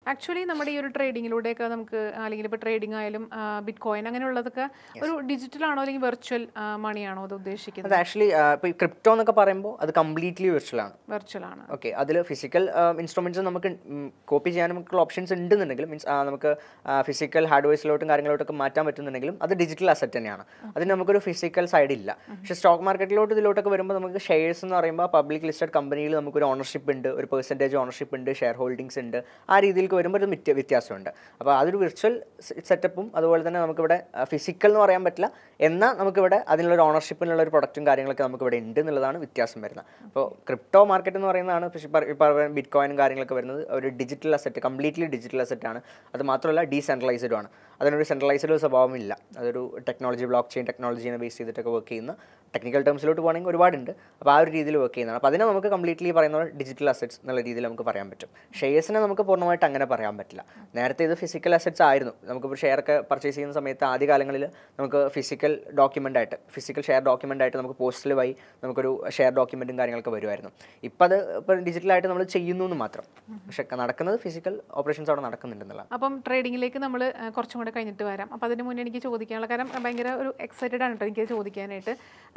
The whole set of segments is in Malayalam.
ആക്ച്വലി നമ്മുടെ ഈ ഒരു ട്രേഡിങ്ങിലൂടെയൊക്കെ നമുക്ക് അല്ലെങ്കിൽ ഇപ്പോൾ ട്രേഡിംഗ് ആയാലും ബിറ്റ് കോയിൻ അങ്ങനെയുള്ളതൊക്കെ ഒരു ഡിജിറ്റൽ ആണോ അല്ലെങ്കിൽ വെർച്വൽ മണിയാണോ അത് ഉദ്ദേശിക്കുന്നത്? അത് ആക്ച്വലി ഇപ്പോൾ ഈ ക്രിപ്റ്റോ എന്നൊക്കെ പറയുമ്പോൾ അത് കംപ്ലീറ്റ്ലി വിർച്വൽ ആണ്. ഓക്കെ, അതിൽ ഫിസിക്കൽ ഇൻസ്ട്രുമെന്റ്സ് നമുക്ക് കോപ്പി ചെയ്യാൻ നമുക്കുള്ള ഓപ്ഷൻസ് ഉണ്ടെന്നുണ്ടെങ്കിലും മീൻസ് നമുക്ക് ഫിസിക്കൽ ഹാർഡ്വെയർസിലോട്ടും കാര്യങ്ങളോട്ടൊക്കെ മാറ്റാൻ പറ്റുന്നുണ്ടെങ്കിലും അത് ഡിജിറ്റൽ അസറ്റ് തന്നെയാണ്. അതിന് നമുക്കൊരു ഫിസിക്കൽ സൈഡ് ഇല്ല. പക്ഷേ സ്റ്റോക്ക് മാർക്കറ്റിലോട്ട് ഇതിലോട്ടൊക്കെ വരുമ്പോൾ നമുക്ക് ഷെയർസ് എന്ന് പറയുമ്പോൾ പബ്ലിക് ലിസ്റ്റഡ് കമ്പനിയിൽ നമുക്കൊരു ഓണർഷിപ്പ് ഉണ്ട്, ഒരു പെർസെൻറ്റേജ് ഓണർഷിപ്പ് ഉണ്ട്, ഷെയർ ഹോൾഡിംഗ്സ് ഉണ്ട്. ആ രീതിയിലേക്ക് വരുമ്പോൾ ഒരു വ്യത്യാസമുണ്ട്. അപ്പോൾ അതൊരു വിർച്വൽ സെറ്റപ്പും അതുപോലെ തന്നെ നമുക്കിവിടെ ഫിസിക്കൽ എന്ന് പറയാൻ പറ്റില്ല, എന്നാൽ നമുക്കിവിടെ അതിനുള്ളൊരു ഓണർഷിപ്പിനുള്ള ഒരു പ്രൊഡക്റ്റും കാര്യങ്ങളൊക്കെ നമുക്കിവിടെ ഉണ്ട് എന്നുള്ളതാണ് വ്യത്യാസം വരുന്നത്. അപ്പോൾ ക്രിപ്റ്റോ മാർക്കറ്റ് എന്ന് പറയുന്നതാണ് ബിറ്റ് കോയിനും കാര്യങ്ങളൊക്കെ വരുന്നത് ഒരു ഡിജിറ്റൽ അസറ്റ്, കംപ്ലീറ്റ്ലി ഡിജിറ്റൽ അസറ്റാണ്. അത് മാത്രമല്ല ഡീസെൻട്രലൈസ്ഡും ആണ്. അതിനൊരു സെൻട്രലൈസ്ഡ് സ്വഭാവമില്ല. അതൊരു ടെക്നോളജി, ബ്ലോക്ക് ചെയിൻ ടെക്നോളജീനെ ബേസ് ചെയ്തിട്ടൊക്കെ വർക്ക് ചെയ്യുന്ന, ടെക്നിക്കൽ ടേംസിലോട്ട് പോകുകയാണെങ്കിൽ ഒരുപാടുണ്ട്. അപ്പോൾ ആ ഒരു രീതിയിൽ വർക്ക് ചെയ്യുന്നതാണ്. അപ്പോൾ അതിനെ നമുക്ക് കംപ്ലീറ്റ്ലി പറയുന്ന ഡിജിറ്റൽ അസറ്റ്സ് എന്നുള്ള രീതിയിൽ നമുക്ക് പറയാൻ പറ്റും. ഷെയർസിനെ നമുക്ക് പൂർണ്ണമായിട്ട് അങ്ങനെ പറയാൻ പറ്റില്ല. നേരത്തെ ഇത് ഫിസിക്കൽ അസറ്റ്സ് ആയിരുന്നു. നമുക്കിപ്പോൾ ഷെയറൊക്കെ പർച്ചേസ് ചെയ്യുന്ന സമയത്ത് ആദ്യകാലങ്ങളിൽ നമുക്ക് ഫിസിക്കൽ ഡോക്യുമെൻ്റ് ആയിട്ട്, ഫിസിക്കൽ ഷെയർ ഡോക്യുമെൻ്റ് ആയിട്ട് നമുക്ക് പോസ്റ്റൽ വഴി നമുക്കൊരു ഷെയർ ഡോക്യുമെൻറ്റും കാര്യങ്ങളൊക്കെ വരുമായിരുന്നു. ഇപ്പോൾ അത് ഇപ്പോൾ ഡിജിറ്റലായിട്ട് നമ്മൾ ചെയ്യുന്നു എന്ന് മാത്രം. പക്ഷേ നടക്കുന്നത് ഫിസിക്കൽ ഓപ്പറേഷൻസ് അവിടെ നടക്കുന്നുണ്ടെന്നുള്ള. അപ്പം ട്രേഡിങ്ങിലേക്ക് നമ്മൾ കുറച്ചും കൂടെ കഴിഞ്ഞിട്ട് വരാം. അപ്പോൾ അതിന് മുന്നേ എനിക്ക് ചോദിക്കാനുള്ള കാരണം ഭയങ്കര ഒരു എക്സൈറ്റഡ് ആണ് കേട്ടോ എനിക്ക് ചോദിക്കാനായിട്ട്.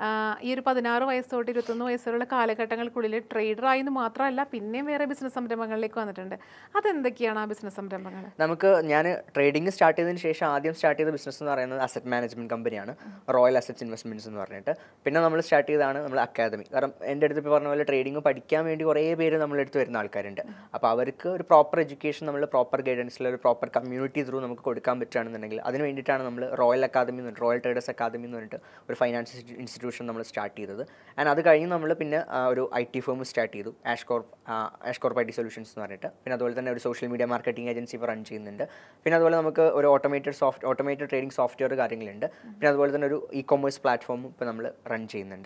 ഈ ഒരു 16 വയസ്സ് തൊട്ട് 21 വയസ്സുള്ള കാലഘട്ടങ്ങൾക്കുള്ളിൽ ട്രേഡറായി എന്ന് മാത്രമല്ല പിന്നെയും വേറെ ബിസിനസ് സംരംഭങ്ങളിലേക്ക് വന്നിട്ടുണ്ട്. അതെന്തൊക്കെയാണ് ആ ബിസിനസ് സംരംഭങ്ങൾ? ഞാൻ ട്രേഡിംഗ് സ്റ്റാർട്ട് ചെയ്തതിന് ശേഷം ആദ്യം സ്റ്റാർട്ട് ചെയ്ത ബിസിനസ് എന്ന് പറയുന്നത് അസറ്റ് മാനേജ്മെൻറ്റ് കമ്പനിയാണ്, റോയൽ അസറ്റ്സ് ഇൻവെസ്റ്റ്മെൻറ്റ്സ് എന്ന് പറഞ്ഞിട്ട്. പിന്നെ നമ്മൾ സ്റ്റാർട്ട് ചെയ്തതാണ് നമ്മൾ അക്കാദമി. കാരണം എൻ്റെ അടുത്ത് ഇപ്പോൾ പറഞ്ഞ പോലെ ട്രേഡിംഗ് പഠിക്കാൻ വേണ്ടി കുറേ പേര് നമ്മളെ അടുത്ത് വരുന്ന ആൾക്കാരുണ്ട്. അപ്പോൾ അവർക്ക് ഒരു പ്രോപ്പർ എഡ്യൂക്കേഷൻ, നമ്മൾ പ്രോപ്പർ ഗൈഡൻസിൽ ഒരു പ്രോപ്പർ കമ്മ്യൂണിറ്റി ത്രൂ നമുക്ക് കൊടുക്കാൻ പറ്റുകയാണെന്നുണ്ടെങ്കിൽ അതിന് വേണ്ടിയിട്ടാണ് നമ്മൾ റോയൽ അക്കാദമി എന്ന്, റോയൽ ട്രേഡേഴ്സ് അക്കാദമി എന്ന് പറഞ്ഞിട്ട് ഒരു ഫൈനാൻസ് ഇൻസ്റ്റിറ്റ്യൂഷൻ നമ്മൾ സ്റ്റാർട്ട് ചെയ്തത്. ആൻഡ് അത് കഴിഞ്ഞ് നമ്മൾ പിന്നെ ഒരു IT ഫേം സ്റ്റാർട്ട് ചെയ്തു, ആഷ്കോർപ്പ് IT സൊല്യൂഷൻസ് എന്ന് പറഞ്ഞിട്ട്. പിന്നെ അതുപോലെ തന്നെ ഒരു സോഷ്യൽ മീഡിയ മാർക്കറ്റിംഗ് ഏജൻസി ഇപ്പോൾ റൺ ചെയ്യുന്നുണ്ട്. പിന്നെ അതുപോലെ നമുക്ക് ഒരു ഓട്ടോമേറ്റഡ് ട്രേഡിംഗ് സോഫ്റ്റ്വെയർ കാര്യങ്ങളുണ്ട്. പിന്നെ അതുപോലെ തന്നെ ഒരു ഇ-കൊമേഴ്സ് പ്ലാറ്റ്ഫോമും ഇപ്പോൾ നമ്മൾ റൺ ചെയ്യുന്നുണ്ട്.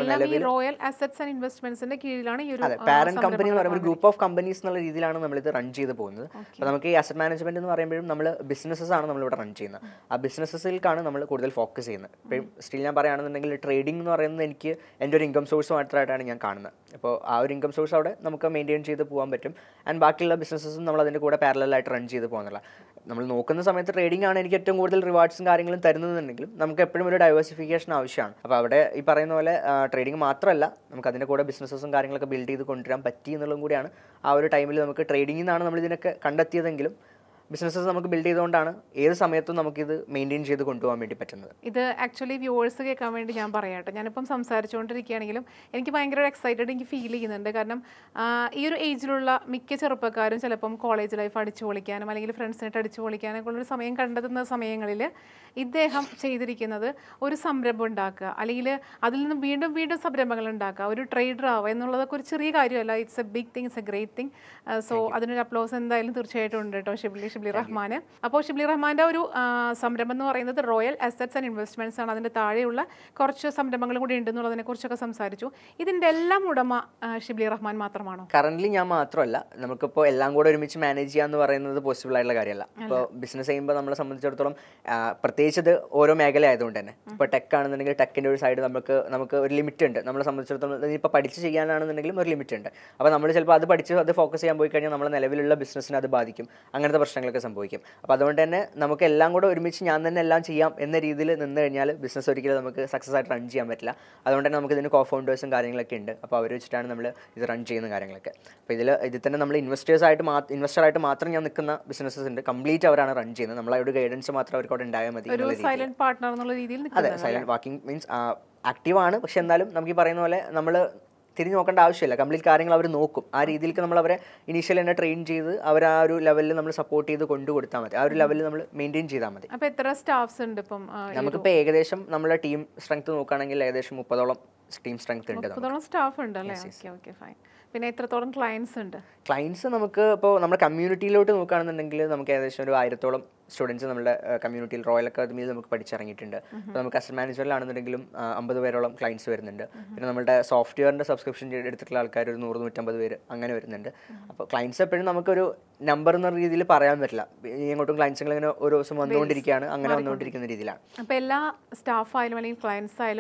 റോയൽ അസറ്റ്സ് ആൻഡ് ഇൻവെസ്റ്റ്മെന്റ്സിന്റെ കീഴിലാണ് ഈ ഒരു പാരന്റ് കമ്പനി എന്ന് പറയുമ്പോൾ ഗ്രൂപ്പ് ഓഫ് കമ്പനീസ് എന്നുള്ള രീതിയിലാണ് നമ്മളിത് റൺ ചെയ്ത് പോകുന്നത്. അപ്പോൾ നമുക്ക് ഈ അസറ്റ് മാനേജ്മെന്റ് എന്ന് പറയുമ്പോഴും നമ്മൾ ബിസിനസ്സസ് ആണ് നമ്മളിവിടെ റൺ ചെയ്യുന്നത്. ആ ബിസിനസ്സിലേക്കാണ് നമ്മൾ കൂടുതൽ ഫോക്കസ് ചെയ്യുന്നത്. ഇപ്പം സ്റ്റിൽ ഞാൻ പറയുകയാണെന്നുണ്ടെങ്കിൽ ട്രേഡിംഗ് എന്ന് പറയുന്നത് എനിക്ക് എൻ്റെ ഒരു ഇൻകം സോഴ്സ് മാത്രമായിട്ടാണ് ഞാൻ കാണുന്നത്. അപ്പോൾ ആ ഒരു ഇൻകം സോഴ്സ് അവിടെ നമുക്ക് മെയിൻറ്റെയിൻ ചെയ്ത് പോകാൻ പറ്റും. ആൻഡ് ബാക്കിയുള്ള ബിസിനസ്സും നമ്മൾ അതിൻ്റെ കൂടെ പാരലായിട്ട് റൺ ചെയ്ത് പോകുന്നില്ല. നമ്മൾ നോക്കുന്ന സമയത്ത് ട്രേഡിംഗ് ആണ് എനിക്ക് ഏറ്റവും കൂടുതൽ റിവാർഡ്സും കാര്യങ്ങളും തരുന്നതെന്നുണ്ടെങ്കിലും നമുക്ക് എപ്പോഴും ഒരു ഡൈവേഴ്സിഫിക്കേഷൻ ആവശ്യമാണ്. അപ്പോൾ അവിടെ ഈ പറയുന്ന പോലെ ട്രേഡിംഗ് മാത്രമല്ല, നമുക്ക് അതിൻ്റെ കൂടെ ബിസിനസ്സും കാര്യങ്ങളൊക്കെ ബിൽഡ് ചെയ്ത് കൊണ്ടുവരാൻ പറ്റി എന്നുള്ളതും കൂടിയാണ് ആ ഒരു ടൈമിൽ നമുക്ക് ട്രേഡിംഗിൽ നിന്നാണ് നമ്മൾ ഇതിനൊക്കെ കണ്ടെത്തിയതെങ്കിലും ബിസിനസ്സസ് നമുക്ക് ബിൽഡ് ചെയ്തുകൊണ്ടാണ് ഏത് സമയത്തും നമുക്കിത് മെയിൻറ്റെയിൻ ചെയ്ത് കൊണ്ടുപോകാൻ വേണ്ടി പറ്റുന്നത്. ഇത് ആക്ച്വലി വ്യൂവേഴ്സ് കേൾക്കാൻ വേണ്ടി ഞാൻ പറയാട്ടെ, ഞാനിപ്പം സംസാരിച്ചുകൊണ്ടിരിക്കുകയാണെങ്കിലും എനിക്ക് ഭയങ്കര എക്സൈറ്റഡ് എനിക്ക് ഫീൽ ചെയ്യുന്നുണ്ട്. കാരണം ഈ ഒരു ഏജിലുള്ള മിക്ക ചെറുപ്പക്കാരും ചിലപ്പം കോളേജ് ലൈഫ് അടിച്ചു പൊളിക്കാനും അല്ലെങ്കിൽ ഫ്രണ്ട്സിനായിട്ട് അടിച്ചു പൊളിക്കാനൊക്കെ ഉള്ളൊരു സമയം കണ്ടെത്തുന്ന സമയങ്ങളിൽ ഇദ്ദേഹം ചെയ്തിരിക്കുന്നത് ഒരു സംരംഭം ഉണ്ടാക്കുക, അല്ലെങ്കിൽ അതിൽ നിന്ന് വീണ്ടും വീണ്ടും സംരംഭങ്ങൾ ഉണ്ടാക്കുക, ഒരു ട്രേഡർ ആവുക എന്നുള്ളതൊക്കെ ഒരു ചെറിയ കാര്യമല്ല. It's a big thing, it's a great thing. So അതിനൊരു അപ്ലോസ് എന്തായാലും തീർച്ചയായിട്ടും ഉണ്ട് കേട്ടോ ഷിബ്ലി റഹ്മാന്. അപ്പോൾ ഷിബ്ലി റഹ്മാൻ്റെ ഒരു സംരംഭം എന്ന് പറയുന്നത് റോയൽ അസറ്റ്സ് ആൻഡ് ഇൻവെസ്റ്റ്മെൻറ്റ്സ് ആണ്. അതിൻ്റെ താഴെയുള്ള കുറച്ച് സംരംഭങ്ങളും കൂടി ഉണ്ടെന്നുള്ളതിനെ കുറിച്ചൊക്കെ സംസാരിച്ചു. ഇതിൻ്റെ എല്ലാം ഉടമ ഷിബ്ലി റഹ്മാൻ മാത്രമാണോ? കറന്റ് ഞാൻ മാത്രമല്ല, നമുക്കിപ്പോൾ എല്ലാം കൂടെ ഒരുമിച്ച് മാനേജ് ചെയ്യാന്ന് പറയുന്നത് പോസിബിൾ ആയിട്ടുള്ള കാര്യമല്ല. ഇപ്പോൾ ബിസിനസ് ചെയ്യുമ്പോൾ നമ്മളെ സംബന്ധിച്ചിടത്തോളം പ്രത്യേകിച്ച് ഇത് ഓരോ മേഖല ആയതുകൊണ്ട് തന്നെ ഇപ്പോൾ ടെക് ആണെന്നുണ്ടെങ്കിൽ ടെക്കിൻ്റെ ഒരു സൈഡ് നമുക്ക് ഒരു ലിമിറ്റ് ഉണ്ട്. നമ്മളെ സംബന്ധിച്ചിടത്തോളം ഇപ്പോൾ പഠിച്ച് ചെയ്യാനാണെന്നുണ്ടെങ്കിലും ഒരു ലിമിറ്റ് ഉണ്ട്. അപ്പോൾ നമ്മൾ ചിലപ്പോൾ അത് പഠിച്ച് അത് ഫോക്കസ് ചെയ്യാൻ പോയി കഴിഞ്ഞാൽ നമ്മളെ നിലവിലുള്ള ബിസിനസ്സിനെ അത് ബാധിക്കും, അങ്ങനത്തെ പ്രശ്നങ്ങളൊക്കെ സംഭവിക്കും. അപ്പോൾ അതുകൊണ്ട് തന്നെ നമുക്ക് എല്ലാം കൂടെ ഒരുമിച്ച് ഞാൻ തന്നെ എല്ലാം ചെയ്യാം എന്ന രീതിയിൽ നിന്ന് കഴിഞ്ഞാൽ ബിസിനസ് ഒരിക്കലും നമുക്ക് സക്സസ് ആയിട്ട് റൺ ചെയ്യാൻ പറ്റില്ല. അതുകൊണ്ട് തന്നെ നമുക്ക് ഇതിന് കോ ഫൗണ്ടേഴ്സും കാര്യങ്ങളൊക്കെ ഉണ്ട്. അപ്പോൾ അവർ വെച്ചിട്ടാണ് നമ്മൾ ഇത് റൺ ചെയ്യുന്ന കാര്യങ്ങളൊക്കെ. അപ്പോൾ ഇതിൽ തന്നെ നമ്മൾ ഇൻവെസ്റ്ററായിട്ട് മാത്രം ഞാൻ നിൽക്കുന്ന ബിസിനസ്സസ് ഉണ്ട്. കംപ്ലീറ്റ് അവരാണ് റൺ ചെയ്യുന്നത്. നമ്മളൊരു ഗൈഡൻസ് മാത്രം അവർക്ക് അവിടെ ഉണ്ടായാൽ മതി. സൈലന്റ് പാർട്ണർ എന്നുള്ള രീതിയിൽ. അതെ, സൈലന്റ് വാക്കിംഗ് മീൻസ് ആക്റ്റീവാണ്. പക്ഷെ എന്നാലും നമുക്ക് ഈ പറയുന്ന പോലെ നമ്മൾ തിരിഞ്ഞു നോക്കേണ്ട ആവശ്യമില്ല. കംപ്ലീറ്റ് കാര്യങ്ങൾ അവർ നോക്കും. ആ രീതിയിലേക്ക് നമ്മൾ അവരെ ഇനീഷ്യൽ തന്നെ ട്രെയിൻ ചെയ്ത് അവർ ആ ഒരു ലെവലിൽ നമ്മൾ സപ്പോർട്ട് ചെയ്ത് കൊണ്ടു കൊടുത്താൽ മതി. ആ ഒരു ലെവലിൽ നമ്മൾ മെയിൻറ്റെയിൻ ചെയ്താൽ മതി. അപ്പോൾ എത്ര സ്റ്റാഫ്സ് ഉണ്ട് ഇപ്പം? നമുക്കിപ്പോൾ ഏകദേശം നമ്മുടെ ടീം സ്ട്രെങ്ത് നോക്കുകയാണെങ്കിൽ ഏകദേശം 30ഓളം ടീം സ്ട്രെങ്ത് ഉണ്ട്. 30ഓളം സ്റ്റാഫ് ഉണ്ട് അല്ലേ? Okay fine. പിന്നെ എത്രത്തോളം ക്ലയൻസ് ഉണ്ട്? ക്ലയൻസ് നമുക്ക് ഇപ്പോൾ നമ്മുടെ കമ്മ്യൂണിറ്റിയിലോട്ട് നോക്കുകയാണെന്നുണ്ടെങ്കിൽ നമുക്ക് ഏകദേശം ഒരു 1000ഓളം സ്റ്റുഡൻസ് നമ്മുടെ കമ്മ്യൂണിറ്റിയിൽ റോയൽ അക്കാദമിയിൽ നമുക്ക് പഠിച്ചിറങ്ങിയിട്ടുണ്ട്. അപ്പോൾ നമുക്ക് അസറ്റ് മാനേജ്മെൻറ്റിലാണെന്നുണ്ടെങ്കിലും 50 പേരോളം ക്ലയൻസ് വരുന്നുണ്ട്. പിന്നെ നമ്മുടെ സോഫ്റ്റ്വെയറിൻ്റെ സബ്സ്ക്രിപ്ഷൻ എടുത്തിട്ടുള്ള ആൾക്കാർ ഒരു 100-150 പേര് അങ്ങനെ വരുന്നുണ്ട്. അപ്പോൾ ക്ലയൻസ് എപ്പോഴും നമുക്കൊരു നമ്പർ എന്ന രീതിയിൽ പറയാൻ പറ്റില്ല. ഇങ്ങോട്ടും ക്ലയൻസുകൾ ഇങ്ങനെ ഓരോ ദിവസം വന്നുകൊണ്ടിരിക്കുകയാണ്, അങ്ങനെ വന്നുകൊണ്ടിരിക്കുന്ന രീതിയിലാണ്. അപ്പോൾ എല്ലാ സ്റ്റാഫ് ആയാലും അല്ലെങ്കിൽ ക്ലയൻസ് ആയാലും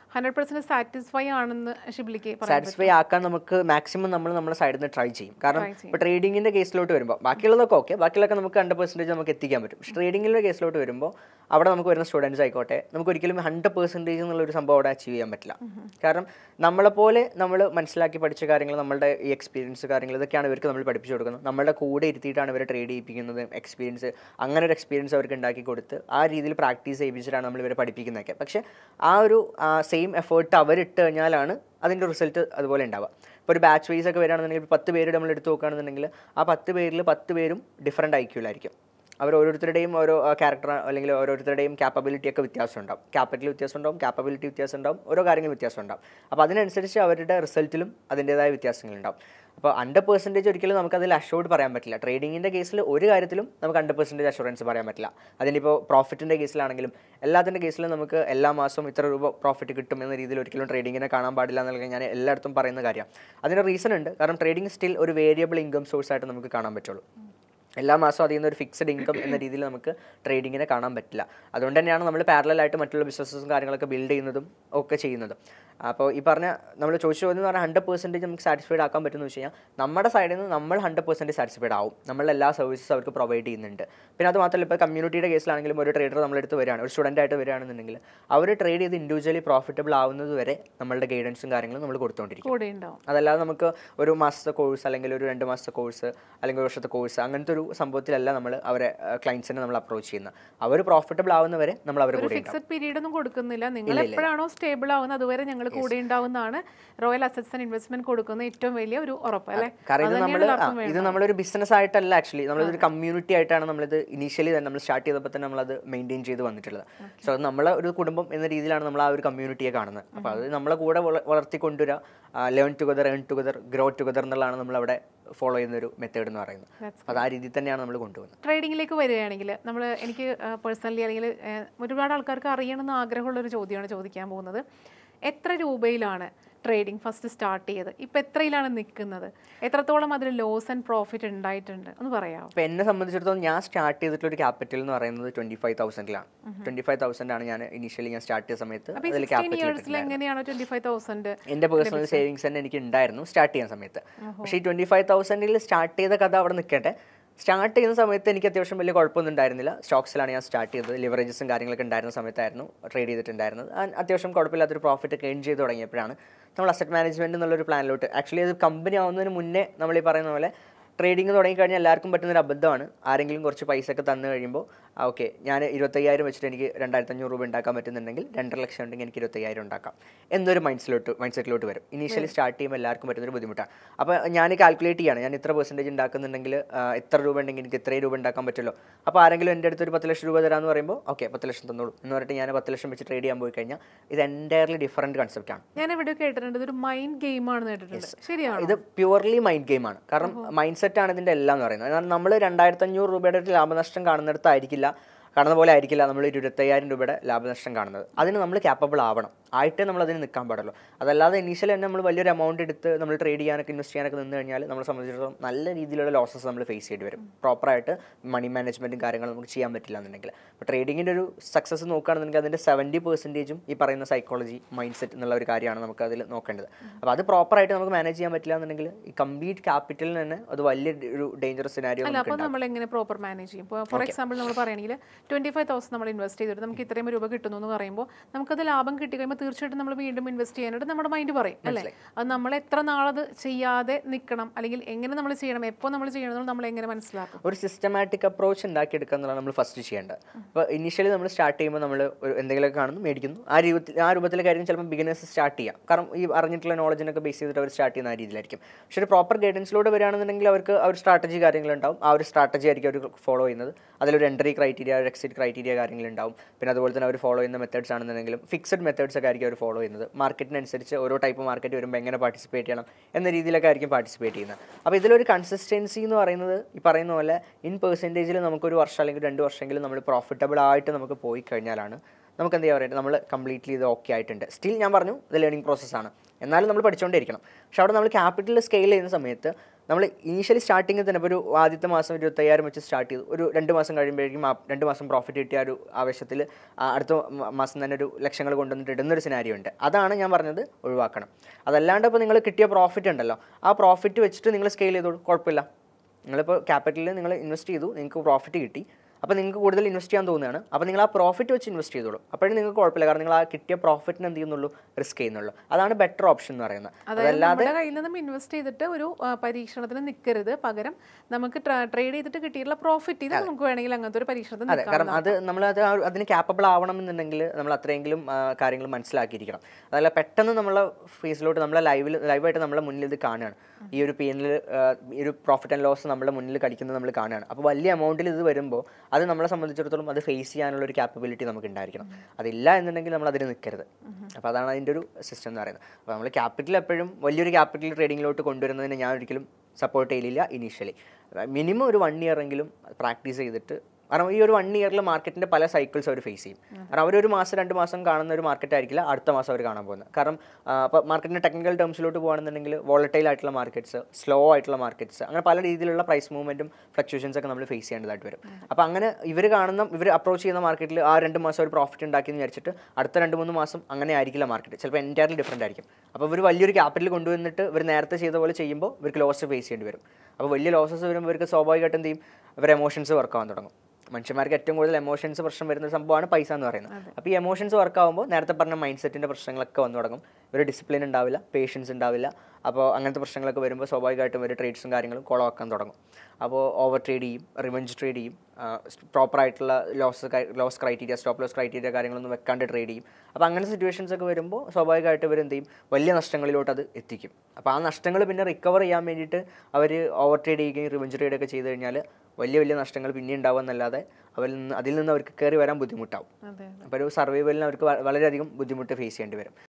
100% സാറ്റിസ്ഫൈ ആണെന്ന് ഷിബിലിക്ക് സാറ്റിസ്ഫൈ ആക്കാൻ നമുക്ക് മാക്സിമം നമ്മൾ നമ്മുടെ സൈഡിൽ നിന്ന് ട്രൈ ചെയ്യും. കാരണം ഇപ്പോൾ ട്രേഡിങ്ങിൻ്റെ കേസിലോട്ട് വരുമ്പോൾ ബാക്കിയുള്ളതൊക്കെ ഓക്കെ, ബാക്കിയുള്ളതൊക്കെ നമുക്ക് 100% നമുക്ക് എത്തിക്കാൻ പറ്റും. പക്ഷേ ട്രേഡിങ്ങിൻ്റെ കേസിലോട്ട് വരുമ്പോൾ അവിടെ നമുക്ക് വരുന്ന സ്റ്റുഡൻസ് ആയിക്കോട്ടെ, നമുക്ക് ഒരിക്കലും 100% എന്നുള്ളൊരു സംഭവം അവിടെ അച്ചീവ് ചെയ്യാൻ പറ്റില്ല. കാരണം നമ്മളെപ്പോലെ നമ്മൾ മനസ്സിലാക്കി പഠിച്ച കാര്യങ്ങൾ, നമ്മളുടെ ഈ എക്സ്പീരിയൻസ് കാര്യങ്ങൾ ഇതൊക്കെയാണ് ഇവർക്ക് നമ്മൾ പഠിപ്പിച്ചു കൊടുക്കുന്നത്. നമ്മളുടെ കൂടെ ഇരുത്തിയിട്ടാണ് ഇവരെ ട്രേഡ് ചെയ്യിപ്പിക്കുന്നത്. എക്സ്പീരിയൻസ് അങ്ങനെ ഒരു എക്സ്പീരിയൻസ് അവർക്ക് ഉണ്ടാക്കി കൊടുത്ത് ആ രീതിയിൽ പ്രാക്ടീസ് ചെയ്യിപ്പിച്ചിട്ടാണ് നമ്മൾ ഇവരെ പഠിപ്പിക്കുന്നതൊക്കെ. പക്ഷേ ആ ഒരു സെയിം എഫേർട്ട് അവരിട്ട് കഴിഞ്ഞാലാണ് അതിൻ്റെ റിസൾട്ട് അതുപോലെ ഉണ്ടാവുക. ഇപ്പോൾ ഒരു ബാച്ച് വൈസ് ഒക്കെ വരികയാണെന്നുണ്ടെങ്കിൽ 10 പേര് നമ്മൾ എടുത്ത് നോക്കുകയാണെന്നുണ്ടെങ്കിൽ ആ 10 പേരിൽ 10 പേരും ഡിഫറെൻറ്റ് ഐക്യൂലായിരിക്കും. അവർ ഓരോരുത്തരുടെയും ഓരോ ക്യാരക്ടർ അല്ലെങ്കിൽ ഓരോരുത്തരുടെയും ക്യാപ്പബിലിറ്റി ഒക്കെ വ്യത്യാസം ഉണ്ടാവും. ക്യാപിറ്റൽ വ്യത്യാസം ഉണ്ടാവും, ക്യാപ്പബിലിറ്റി വ്യത്യാസം ഉണ്ടാവും, ഓരോ കാര്യങ്ങൾ വ്യത്യാസം ഉണ്ടാവും. അപ്പോൾ അതിനനുസരിച്ച് അവരുടെ റിസൾട്ടിലും അതിൻ്റേതായ വ്യത്യാസങ്ങളുണ്ടാവും. അപ്പോൾ 100% ഒരിക്കലും നമുക്കതിൽ അഷ്യൂർഡ് പറയാൻ പറ്റില്ല. ട്രേഡിങ്ങിൻ്റെ കേസിൽ ഒരു കാര്യത്തിലും നമുക്ക് 100% അഷുറൻസ് പറയാൻ പറ്റില്ല. അതിനിപ്പോൾ പ്രോഫിറ്റിൻ്റെ കേസിലാണെങ്കിലും എല്ലാത്തിൻ്റെ കേസിലും നമുക്ക് എല്ലാ മാസവും ഇത്ര രൂപ പ്രോഫിറ്റ് കിട്ടും എന്ന രീതിയിൽ ഒരിക്കലും ട്രേഡിങ്ങിനെ കാണാൻ പാടില്ല എന്നുള്ളത് ഞാൻ എല്ലായിടത്തും പറയുന്ന കാര്യമാണ്. അതിന് റീസൺ ഉണ്ട്. കാരണം ട്രേഡിംഗ് സ്റ്റിൽ ഒരു വേരിയബിൾ ഇൻകം സോഴ്സ് ആയിട്ട് നമുക്ക് കാണാൻ പറ്റുള്ളൂ. എല്ലാ മാസവും അതിൽ നിന്ന് ഒരു ഫിക്സഡ് ഇൻകം എന്ന രീതിയിൽ നമുക്ക് ട്രേഡിങ്ങിനെ കാണാൻ പറ്റില്ല. അതുകൊണ്ട് തന്നെയാണ് നമ്മൾ പാരലായിട്ട് മറ്റുള്ള ബിസിനസ്സും കാര്യങ്ങളൊക്കെ ബിൽഡ് ചെയ്യുന്നതും ഒക്കെ ചെയ്യുന്നതും. അപ്പോൾ ഈ പറഞ്ഞ നമ്മൾ ചോദിച്ചു എന്ന് പറഞ്ഞാൽ 100% നമുക്ക് സാറ്റിസ്ഫൈഡ് ആക്കാൻ പറ്റുമെന്ന് വെച്ച് കഴിഞ്ഞാൽ നമ്മുടെ സൈഡിൽ നിന്ന് നമ്മൾ 100% സാറ്റിസ്ഫൈഡ് ആവും. നമ്മളുടെ എല്ലാ സർവീസസ് അവർക്ക് പ്രൊവൈഡ് ചെയ്യുന്നുണ്ട്. പിന്നെ അത് മാത്രമല്ല, ഇപ്പോൾ കമ്മ്യൂണിറ്റിയുടെ കേസിലാണെങ്കിലും ഒരു ട്രേഡർ നമ്മളെടുത്ത് വരികയാണ്, ഒരു സ്റ്റുഡൻ്റ് ആയിട്ട് വരികയാണെന്നുണ്ടെങ്കിൽ അവർ ട്രേഡ് ചെയ്ത് ഇൻഡിവിജ്വലി പ്രോഫിറ്റബിൾ ആവുന്നത് വരെ നമ്മളുടെ ഗൈഡൻസും കാര്യങ്ങളും നമ്മൾ കൊടുത്തുകൊണ്ടിരിക്കും. അതല്ലാതെ നമുക്ക് ഒരു മാസത്തെ കോഴ്സ് അല്ലെങ്കിൽ ഒരു 2 മാസത്തെ കോഴ്സ് അല്ലെങ്കിൽ ഒരു വർഷത്തെ കോഴ്സ് അങ്ങനത്തെ ഒരു സംഭവത്തിലല്ല നമ്മൾ അവരെ ക്ലയൻസിനെ നമ്മൾ അപ്രോച്ച് ചെയ്യുന്നത്. അവർ പ്രോഫിറ്റബിൾ ആവുന്നവരെ നമ്മൾ അവരെ കൂടെ ഫിക്സഡ് പീരീഡ് ഒന്നും കൊടുക്കുന്നില്ല. നിങ്ങൾ എപ്പോഴാണോ സ്റ്റേബിൾ ആവുന്നത് അതുവരെ ഞങ്ങൾ കൂടെ ഉണ്ടാവുന്നതാണ് റോയൽ അസറ്റ്സ് ആൻഡ് ഇൻവെസ്റ്റ്മെന്റ് കൊടുക്കുന്ന ഏറ്റവും വലിയ ഒരു ഉറപ്പ് അല്ലേ? കാരണം ഇത് നമ്മളൊരു ബിസിനസ് ആയിട്ടല്ല, ആക്ച്വലി നമ്മളൊരു കമ്മ്യൂണിറ്റി ആയിട്ടാണ് നമ്മളിത് ഇനീഷ്യലി തന്നെ നമ്മൾ സ്റ്റാർട്ട് ചെയ്തപ്പോൾ തന്നെ നമ്മളത് മെയിൻറ്റെയിൻ ചെയ്ത് വന്നിട്ടുള്ളത്. സോ അത് നമ്മളെ ഒരു കുടുംബം എന്ന രീതിയിലാണ് നമ്മൾ ആ ഒരു കമ്മ്യൂണിറ്റിയെ കാണുന്നത്. അപ്പോൾ അത് നമ്മളെ കൂടെ വളർത്തിക്കൊണ്ടുവരിക, learn together, earn together, grow together എന്നുള്ളതാണ് നമ്മളവിടെ ഫോളോ ചെയ്യുന്നൊരു മെത്തേഡ് എന്ന് പറയുന്നത്. അത് ആ രീതിയിൽ തന്നെയാണ് നമ്മൾ കൊണ്ടുപോകുന്നത്. ട്രേഡിങ്ങിലേക്ക് വരികയാണെങ്കിൽ എനിക്ക് പേഴ്സണലി അല്ലെങ്കിൽ ഒരുപാട് ആൾക്കാർക്ക് അറിയണമെന്ന് ആഗ്രഹമുള്ളൊരു ചോദ്യമാണ് ചോദിക്കാൻ പോകുന്നത്. എത്ര രൂപയിലാണ് ട്രേഡിംഗ് ഫസ്റ്റ് സ്റ്റാർട്ട് ചെയ്ത്? ഇപ്പം എത്രയിലാണ് നിൽക്കുന്നത്? എത്രത്തോളം അതിൽ ലോസ് ആൻഡ് പ്രോഫിറ്റ് ഉണ്ടായിട്ടുണ്ട് എന്ന് പറയാമോ? ഇപ്പോൾ എന്നെ സംബന്ധിച്ചിടത്തോളം ഞാൻ സ്റ്റാർട്ട് ചെയ്തിട്ടുള്ള ഒരു ക്യാപിറ്റൽ എന്ന് പറയുന്നത് 25,000-ലാണ്. 25,000 ആണ് ഞാൻ ഇനീഷ്യലി ഞാൻ സ്റ്റാർട്ട് ചെയ്ത സമയത്ത്. അതിൽ ക്യാപിറ്റൽ എങ്ങനെയാണ് 25,000? എൻ്റെ പേഴ്സണൽ സേവിങ്സ് തന്നെ എനിക്ക് ഉണ്ടായിരുന്നു സ്റ്റാർട്ട് ചെയ്യുന്ന സമയത്ത്. പക്ഷേ ഈ 25,000 സ്റ്റാർട്ട് ചെയ്ത കഥ അവിടെ നിൽക്കട്ടെ. സ്റ്റാർട്ട് ചെയ്യുന്ന സമയത്ത് എനിക്ക് അത്യാവശ്യം വലിയ കുഴപ്പമൊന്നും ഉണ്ടായിരുന്നില്ല. സ്റ്റോക്സിലാണ് ഞാൻ സ്റ്റാർട്ട് ചെയ്തത്. ലിവറേജസും കാര്യങ്ങളൊക്കെ ഉണ്ടായിരുന്ന സമയത്തായിരുന്നു ട്രേഡ് ചെയ്തിട്ടുണ്ടായിരുന്നത്. അത്യാവശ്യം കുഴപ്പമില്ലാത്തൊരു പ്രോഫിറ്റ് ഒക്കെ ഏൺ ചെയ്ത് തുടങ്ങിയപ്പോഴാണ് നമ്മൾ അസറ്റ് മാനേജ്മെൻറ്റ് എന്നുള്ളൊരു പ്ലാനിലോട്ട്, ആക്ച്വലി അത് കമ്പനി ആവുന്നതിന് മുന്നേ നമ്മൾ ഈ പറയുന്ന പോലെ ട്രേഡിംഗ് തുടങ്ങിക്കഴിഞ്ഞാൽ എല്ലാവർക്കും പറ്റുന്നൊരു അബദ്ധമാണ്. ആരെങ്കിലും കുറച്ച് പൈസ ഒക്കെ തന്നു കഴിയുമ്പോൾ ഓക്കെ ഞാൻ 25,000 വെച്ചിട്ട് എനിക്ക് 2,500 രൂപ ഉണ്ടാക്കാൻ പറ്റുന്നുണ്ടെങ്കിൽ 2.5 ലക്ഷം ഉണ്ടെങ്കിൽ എനിക്ക് 25,000 ഉണ്ടാക്കാം എന്നൊരു മൈൻഡ് സെറ്റിലോട്ട് വരും. ഇനീഷ്യലി സ്റ്റാർട്ട് ചെയ്യുമ്പോൾ എല്ലാവർക്കും പറ്റുന്നൊരു ബുദ്ധിമുട്ടാണ്. അപ്പോൾ ഞാൻ കാൽക്കുലേറ്റ് ചെയ്യാണ്, ഞാൻ ഇത്ര പെർസെൻറ്റേജ് ഉണ്ടാക്കുന്നുണ്ടെങ്കിൽ എത്ര രൂപ ഉണ്ടെങ്കിൽ എനിക്ക് ഇത്രയും രൂപ ഉണ്ടാക്കാൻ പറ്റുമല്ലോ. അപ്പോൾ ആരെങ്കിലും എൻ്റെ അടുത്ത് ഒരു 10 ലക്ഷം രൂപ തരാമെന്ന് പറയുമ്പോൾ ഓക്കെ 10 ലക്ഷം തന്നോളൂ എന്ന് പറഞ്ഞിട്ട് ഞാൻ 10 ലക്ഷം വെച്ച് ട്രേഡ് ചെയ്യാൻ പോയി കഴിഞ്ഞാൽ ഇത് എൻറ്റയർലി ഡിഫറൻറ്റ് കൺസെപ്റ്റാണ്. ഞാൻ എവിടെ കേട്ടിട്ടുണ്ട് ഒരു മൈൻഡ് ഗെയിമാണെന്ന് കേട്ടിട്ടുണ്ട്. ശരിയാണ്, ഇത് പ്യുവർലി മൈൻഡ് ഗെയിമാണ്. കാരണം മൈൻഡ് സെറ്റാണ് ഇതിൻ്റെ എല്ലാം എന്ന് പറയുന്നത്. കാരണം നമ്മൾ 2,500 രൂപയുടെ ലാഭനഷ്ടം കാണുന്നിടത്തായിരിക്കില്ല, കാണുന്ന പോലെ ആയിരിക്കില്ല നമ്മൾ 25,000 രൂപയുടെ ലാഭനഷ്ടം കാണുന്നത്. അതിന് നമ്മൾ ക്യാപ്പബിൾ ആവണം, ആയിട്ടേ നമ്മൾ അതിന് നിൽക്കാൻ പാടുള്ളൂ. അതല്ലാതെ ഇനീഷ്യൽ തന്നെ നമ്മൾ വലിയൊരു എമൗണ്ട് എടുത്ത് നമ്മൾ ട്രേഡ് ചെയ്യാനൊക്കെ ഇൻവെസ്റ്റ് ചെയ്യാനൊക്കെ നിന്ന് കഴിഞ്ഞാൽ നമ്മളെ സംബന്ധിച്ചിടത്തോളം നല്ല രീതിയിലുള്ള ലോസസ് നമ്മൾ ഫേസ് ചെയ്യേണ്ടി വരും. പ്രോപ്പറായിട്ട് മണി മാനേജ്മെൻറ്റും കാര്യങ്ങളും നമുക്ക് ചെയ്യാൻ പറ്റില്ല എന്നുണ്ടെങ്കിൽ. അപ്പോൾ ട്രേഡിങ്ങിൻ്റെ ഒരു സക്സസ് നോക്കുകയാണെന്നുണ്ടെങ്കിൽ അതിൻ്റെ 70% ഈ പറയുന്ന സൈക്കോളജി, മൈൻഡ് സെറ്റ് എന്നുള്ള ഒരു കാര്യമാണ് നമുക്ക് അതിൽ നോക്കേണ്ടത്. അപ്പോൾ അത് പ്രോപ്പറായിട്ട് നമുക്ക് മാനേജ് ചെയ്യാൻ പറ്റില്ല എന്നുണ്ടെങ്കിൽ ഈ കംപ്ലീറ്റ് ക്യാപിറ്റലിന് തന്നെ അത് വലിയ ഒരു ഡേഞ്ചറസ് സിനാരിയോ. അപ്പോൾ നമ്മൾ എങ്ങനെ പ്രോപ്പർ മാനേജ് ചെയ്യും? ഇപ്പോൾ ഫോർ എക്സാമ്പിൾ നമ്മൾ പറയുകയാണെങ്കിൽ 25,000 നമ്മൾ ഇൻവെസ്റ്റ് ചെയ്തിട്ട് നമുക്ക് ഇത്രയും രൂപ കിട്ടുന്നു എന്ന് പറയുമ്പോൾ നമുക്കത് ലാഭം കിട്ടി കഴിയുമ്പോൾ തീർച്ചയായിട്ടും നമ്മൾ വീണ്ടും ഇൻവെസ്റ്റ് ചെയ്യാനായിട്ട് നമ്മുടെ മൈൻഡ് പറയും അല്ലേ? അത് നമ്മൾ എത്ര നാളത് ചെയ്യാതെ നിൽക്കണം, അല്ലെങ്കിൽ എങ്ങനെ നമ്മൾ ചെയ്യണം, എപ്പോൾ നമ്മൾ ചെയ്യണം, നമ്മൾ എങ്ങനെ മനസ്സിലാക്കും? ഒരു സിസ്റ്റമാറ്റിക് അപ്രോച്ച് ഉണ്ടാക്കിയെടുക്കുക എന്നുള്ളത് നമ്മൾ ഫസ്റ്റ് ചെയ്യേണ്ടത്. അപ്പോൾ ഇനീഷ്യലി നമ്മൾ സ്റ്റാർട്ട് ചെയ്യുമ്പോൾ നമ്മൾ എന്തെങ്കിലുമൊക്കെ കാണുന്നു, മേടിക്കുന്നു, ആ രൂപത്തിലെ കാര്യം ചിലപ്പോൾ ബിഗിനേഴ്സ് സ്റ്റാർട്ട് ചെയ്യാം. കാരണം ഈ അറിഞ്ഞിട്ടുള്ള നോളജിനൊക്കെ ബേസ് ചെയ്തിട്ട് അവർ സ്റ്റാർട്ട് ചെയ്യുന്ന ആ രീതിയിലായിരിക്കും. പക്ഷേ ഒരു പ്രോപ്പർ ഗൈഡൻസിലൂടെ വരികയാണെന്നുണ്ടെങ്കിൽ അവർക്ക് ആ ഒരു സ്ട്രാറ്റജി കാര്യങ്ങളുണ്ടാവും. ആ ഒരു സ്ട്രാറ്റജി ആയിരിക്കും അവർ ഫോളോ ചെയ്യുന്നത്. അതിലൊരു എൻട്രി ക്രൈറ്റീരിയ, ഒരു എക്സിറ്റ് ക്രൈറ്റീരിയ കാര്യങ്ങളുണ്ടാവും. പിന്നെ അതുപോലെ തന്നെ അവർ ഫോളോ ചെയ്യുന്ന മെത്തേഡ്സ് ആണെന്നുണ്ടെങ്കിലും ഫിക്സഡ് മെത്തേഡ്സ് ഒക്കെ ആയിരിക്കും അവർ ഫോളോ ചെയ്യുന്നത്. മാർക്കറ്റിനനുസരിച്ച് ഓരോ ടൈപ്പ് മാർക്കറ്റ് വരുമ്പോൾ എങ്ങനെ പാർട്ടിസിപ്പേറ്റ് ചെയ്യണം എന്ന രീതിയിലൊക്കെ ആയിരിക്കും പാർട്ടിസിപ്പേറ്റ് ചെയ്യുന്നത്. അപ്പോൾ ഇതിലൊരു കൺസിസ്റ്റൻസി എന്ന് പറയുന്നത് ഈ പറയുന്ന പോലെ ഇൻ പെർസെൻറ്റേജിൽ നമുക്കൊരു വർഷം അല്ലെങ്കിൽ 2 വർഷമെങ്കിലും നമ്മൾ പ്രോഫിറ്റബിൾ ആയിട്ട് നമുക്ക് പോയി കഴിഞ്ഞാലാണ് നമുക്ക് എന്താ പറയുക, നമ്മൾ കംപ്ലീറ്റ്ലി ഇത് ഓക്കെ ആയിട്ടുണ്ട്. സ്റ്റിൽ ഞാൻ പറഞ്ഞു ഇത് ലേണിംഗ് പ്രോസസ്സാണ്, എന്നാലും നമ്മൾ പഠിച്ചുകൊണ്ടേയിരിക്കണം. പക്ഷെ അവിടെ നമ്മൾ ക്യാപിറ്റൽ സ്കെയിൽ ചെയ്യുന്ന സമയത്ത് നമ്മൾ ഇനീഷ്യലി സ്റ്റാർട്ടിങ്ങിൽ തന്നെ ഇപ്പോൾ ഒരു ആദ്യത്തെ മാസം 25,000 വെച്ച് സ്റ്റാർട്ട് ചെയ്തു, ഒരു 2 മാസം കഴിയുമ്പോഴേക്കും 2 മാസം പ്രോഫിറ്റ് കിട്ടിയ ഒരു ആവശ്യത്തിൽ അടുത്ത മാസം തന്നെ ഒരു ലക്ഷങ്ങൾ കൊണ്ടുവന്നിട്ട് ഇടുന്നൊരു സിനാരിയോ ഉണ്ട്. അതാണ് ഞാൻ പറഞ്ഞത് ഒഴിവാക്കണം. അതല്ലാണ്ട് ഇപ്പോൾ നിങ്ങൾ കിട്ടിയ പ്രോഫിറ്റ് ഉണ്ടല്ലോ, ആ പ്രോഫിറ്റ് വെച്ചിട്ട് നിങ്ങൾ സ്കെയിൽ ചെയ്തോളൂ, കുഴപ്പമില്ല. നിങ്ങളിപ്പോൾ ക്യാപിറ്റലിൽ നിങ്ങൾ ഇൻവെസ്റ്റ് ചെയ്തു, നിങ്ങൾക്ക് പ്രോഫിറ്റ് കിട്ടി, അപ്പോൾ നിങ്ങൾക്ക് കൂടുതൽ ഇൻവെസ്റ്റ് ചെയ്യാൻ തോന്നുകയാണ്, അപ്പോൾ നിങ്ങൾ ആ പ്രോഫിറ്റ് വെച്ച് ഇൻവെസ്റ്റ് ചെയ്തോളൂ. അപ്പോഴും നിങ്ങൾക്ക് കുഴപ്പമില്ല, കാരണം നിങ്ങൾ ആ കിട്ടിയ പ്രോഫിറ്റിന് എന്ത് ചെയ്യുന്നുള്ളൂ, റിസ്ക് ചെയ്യുന്നുള്ളൂ. അതാണ് ബെറ്റർ ഓപ്ഷൻ എന്ന് പറയുന്നത്. അതല്ലാതെ കയ്യിൽ നിന്നും ഇൻവെസ്റ്റ് ചെയ്തിട്ട് ഒരു പരീക്ഷണത്തിന് നിൽക്കരുത്, പകരം നമുക്ക് ട്രേഡ് ചെയ്തിട്ട് കിട്ടിയിട്ടുള്ള പ്രോഫിറ്റ് ഇത് നമുക്ക് വേണമെങ്കിൽ അങ്ങനത്തെ ഒരു പരീക്ഷണത്തിന്. അതെ, കാരണം നമ്മളത് അതിന് ക്യാപ്പബിൾ ആവണം എന്നുണ്ടെങ്കിൽ നമ്മൾ അത്രയെങ്കിലും കാര്യങ്ങൾ മനസ്സിലാക്കിയിരിക്കണം. അതല്ല പെട്ടെന്ന് നമ്മളെ ഫേസിലോട്ട് നമ്മളെ ലൈവായിട്ട് നമ്മളെ മുന്നിൽ ഇത് കാണുകയാണ്, ഈ ഒരു PNL ഈ ഒരു പ്രോഫിറ്റ് ആൻഡ് ലോസ് നമ്മുടെ മുന്നിൽ കളിക്കുന്നത് നമ്മൾ കാണുകയാണ്. അപ്പോൾ വലിയ എമൗണ്ടിൽ ഇത് വരുമ്പോൾ അത് നമ്മളെ സംബന്ധിച്ചിടത്തോളം അത് ഫേസ് ചെയ്യാനുള്ള ഒരു ക്യാപ്പബിലിറ്റി നമുക്ക് ഉണ്ടായിരിക്കണം. അതില്ല എന്നുണ്ടെങ്കിൽ നമ്മൾ അതിന് നിൽക്കരുത്. അപ്പോൾ അതാണ് അതിൻ്റെ ഒരു സിസ്റ്റം എന്ന് പറയുന്നത്. അപ്പോൾ നമ്മൾ ക്യാപിറ്റൽ എപ്പോഴും വലിയൊരു ക്യാപിറ്റൽ ട്രേഡിങ്ങിലോട്ട് കൊണ്ടുവരുന്നതിന് ഞാൻ ഒരിക്കലും സപ്പോർട്ട് ചെയ്യില്ല. ഇനീഷ്യലി മിനിമം ഒരു 1 ഇയർ എങ്കിലും പ്രാക്ടീസ് ചെയ്തിട്ട്, കാരണം ഈ ഒരു 1 ഇയറിൽ മാർക്കറ്റിൻ്റെ പല സൈക്കിൾസ് അവർ ഫേസ് ചെയ്യും. കാരണം അവരൊരു മാസം 2 മാസം കാണുന്ന ഒരു മാർക്കറ്റ് ആയിരിക്കില്ല അടുത്ത മാസം അവർ കാണാൻ പോകുന്നത്. കാരണം അപ്പോൾ മാർക്കറ്റിൻ്റെ ടെക്നിക്കൽ ടേംസിലോട്ട് പോകുകയാണെന്നുണ്ടെങ്കിൽ വോളറ്റൈൽ ആയിട്ടുള്ള മാർക്കറ്റ്സ്, സ്ലോ ആയിട്ടുള്ള മാർക്കറ്റ്സ്, അങ്ങനെ പല രീതിയിലുള്ള പ്രൈസ് മൂവ്മെൻറ്റും ഫ്ലക്ച്വേഷൻസ് ഒക്കെ നമ്മൾ ഫേസ് ചെയ്യേണ്ടതായിട്ട് വരും. അപ്പോൾ അങ്ങനെ ഇവർ അപ്രോച്ച് ചെയ്യുന്ന മാർക്കറ്റിൽ ആ 2 മാസം ഒരു പ്രോഫിറ്റ് ഉണ്ടാക്കിയെന്ന് വിചാരിച്ചിട്ട് അടുത്ത 2-3 മാസം അങ്ങനെ ആയിരിക്കില്ല മാർക്കറ്റ്, ചിലപ്പോൾ എൻറ്റയർലി ഡിഫറൻറ്റ് ആയിരിക്കും. അപ്പോൾ ഇവർ വലിയൊരു ക്യാപിറ്റൽ കൊണ്ടുവന്നിട്ട് ഇവർ നേരത്തെ ചെയ്ത പോലെ ചെയ്യുമ്പോൾ ഇവർക്ക് ലോസ് ഫേസ് ചെയ്യേണ്ടി വരും. അപ്പോൾ വലിയ ലോസസ് വരുമ്പോൾ ഇവർക്ക് സ്വാഭാവികമായിട്ടും എന്ത് ചെയ്യും, ഇവർ എമോഷൻസ് വർക്കാവാൻ തുടങ്ങും. മനുഷ്യന്മാർക്ക് ഏറ്റവും കൂടുതൽ എമോഷൻസ് പ്രശ്നം വരുന്ന സംഭവമാണ് പൈസ എന്ന് പറയുന്നത്. അപ്പോൾ ഈ എമോഷൻസ് വർക്കാവുമ്പോൾ നേരത്തെ പറഞ്ഞ മൈൻഡ് സെറ്റിൻ്റെ പ്രശ്നങ്ങളൊക്കെ വന്നു തുടങ്ങും. ഒരു ഡിസിപ്ലിൻ ഉണ്ടാവില്ല, പേഷ്യൻസ് ഉണ്ടാവില്ല. അപ്പോൾ അങ്ങനത്തെ പ്രശ്നങ്ങളൊക്കെ വരുമ്പോൾ സ്വാഭാവികമായിട്ടും ഒരു ട്രേഡ്സും കാര്യങ്ങളും കുളമാക്കാൻ തുടങ്ങും. അപ്പോൾ ഓവർ ട്രേഡ് ചെയ്യും, റിവെഞ്ച് ട്രേഡ് ചെയ്യും, പ്രോപ്പറായിട്ടുള്ള loss criteria, stop loss criteria കാര്യങ്ങളൊന്നും വെക്കാണ്ട് ട്രേഡ് ചെയ്യും. അപ്പോൾ അങ്ങനത്തെ സിറ്റുവേഷൻസ് ഒക്കെ വരുമ്പോൾ സ്വാഭാവികമായിട്ട് ഇവരെന്ത് ചെയ്യും, വലിയ നഷ്ടങ്ങളിലോട്ട് അത് എത്തിക്കും. അപ്പോൾ ആ നഷ്ടങ്ങൾ പിന്നെ റിക്കവർ ചെയ്യാൻ വേണ്ടിയിട്ട് അവർ ഓവർ ട്രേഡ് ചെയ്യുകയും റിവെഞ്ച് ട്രേഡ് ഒക്കെ ചെയ്ത് കഴിഞ്ഞാൽ വലിയ നഷ്ടങ്ങൾ പിന്നെ ഉണ്ടാവുമെന്നല്ലാതെ അതിൽ നിന്ന് അവർക്ക് കയറി വരാൻ ബുദ്ധിമുട്ടാവും. അപ്പോൾ ഒരു സർവൈവലിന് അവർക്ക് വളരെയധികം ബുദ്ധിമുട്ട് ഫേസ് ചെയ്യേണ്ടി വരും.